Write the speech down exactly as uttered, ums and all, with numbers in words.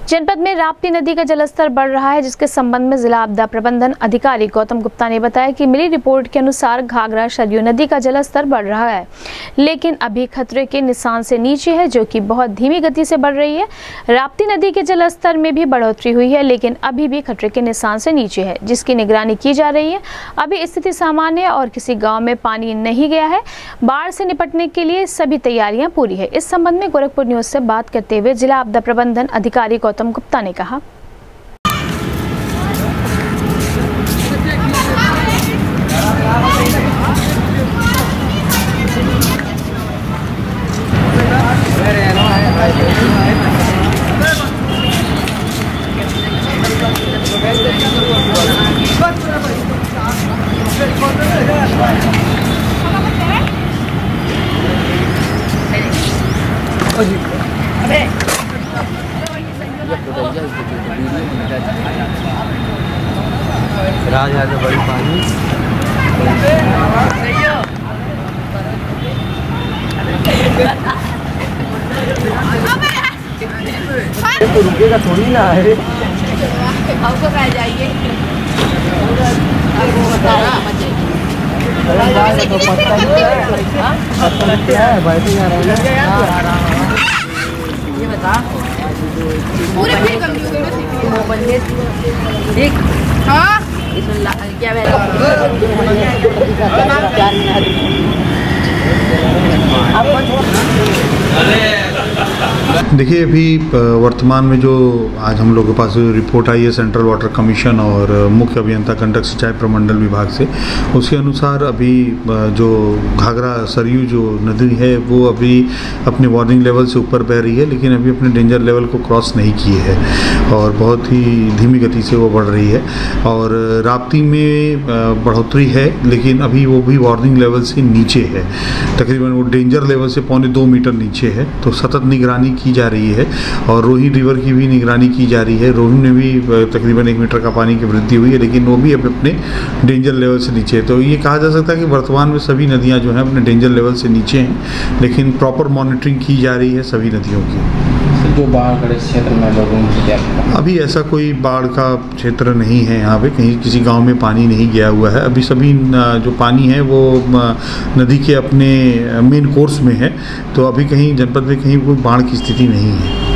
जनपद में राप्ती नदी का जलस्तर बढ़ रहा है, जिसके संबंध में जिला आपदा प्रबंधन अधिकारी गौतम गुप्ता ने बताया कि मिली रिपोर्ट के अनुसार घाघरा सरयू नदी का जलस्तर बढ़ रहा है, लेकिन अभी खतरे के निशान से नीचे है, जो कि बहुत धीमी गति से बढ़ रही है। राप्ती नदी के जलस्तर में भी बढ़ोतरी हुई है, लेकिन अभी भी खतरे के निशान से नीचे है, जिसकी निगरानी की जा रही है। अभी स्थिति सामान्य है और किसी गाँव में पानी नहीं गया है। बाढ़ से निपटने के लिए सभी तैयारियां पूरी है। इस संबंध में गोरखपुर न्यूज से बात करते हुए जिला आपदा प्रबंधन अधिकारी गौतम गुप्ता ने कहा, राज है तो बड़ी पानी तो रुकेगा थोड़ी ना है। जाइए तो पत्ता क्या है, बैठे जा रहे हैं। ये बता पूरे ठीक हाँ क्या देखिए, अभी वर्तमान में जो आज हम लोग के पास रिपोर्ट आई है सेंट्रल वाटर कमीशन और मुख्य अभियंता कंटक सिंचाई प्रमंडल विभाग से, उसके अनुसार अभी जो घाघरा सरयू जो नदी है वो अभी अपने वार्निंग लेवल से ऊपर बह रही है, लेकिन अभी अपने डेंजर लेवल को क्रॉस नहीं किए है और बहुत ही धीमी गति से वो बढ़ रही है। और राप्ती में बढ़ोतरी है, लेकिन अभी वो भी वार्निंग लेवल से नीचे है, तकरीबन वो डेंजर लेवल से पौने दो मीटर नीचे है। तो सतत निगरानी की जा रही है और रोही रिवर की भी निगरानी की जा रही है। रोही में भी तकरीबन एक मीटर का पानी की वृद्धि हुई है, लेकिन वो भी अब अपने डेंजर लेवल से नीचे है। तो ये कहा जा सकता है कि वर्तमान में सभी नदियां जो हैं अपने डेंजर लेवल से नीचे हैं, लेकिन प्रॉपर मॉनिटरिंग की जा रही है सभी नदियों की। जो बाढ़ ग्रस्त क्षेत्र में लोगों से क्या अभी ऐसा कोई बाढ़ का क्षेत्र नहीं है यहाँ पे, कहीं किसी गांव में पानी नहीं गया हुआ है। अभी सभी जो पानी है वो नदी के अपने मेन कोर्स में है, तो अभी कहीं जनपद में कहीं कोई बाढ़ की स्थिति नहीं है।